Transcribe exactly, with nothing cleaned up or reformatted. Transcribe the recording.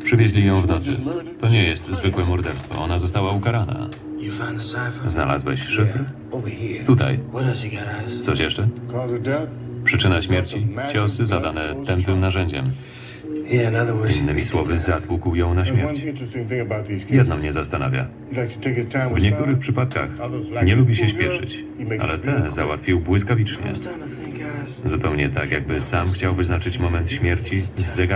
Przywieźli ją w nocy. To nie jest zwykłe morderstwo. Ona została ukarana. Znalazłeś szyfr? Tutaj. Coś jeszcze? Przyczyna śmierci? Ciosy zadane tępym narzędziem. Innymi słowy, zatłukł ją na śmierć. Jedno mnie zastanawia. W niektórych przypadkach nie lubi się śpieszyć, ale te załatwił błyskawicznie. Zupełnie tak, jakby sam chciał wyznaczyć moment śmierci z zegarem.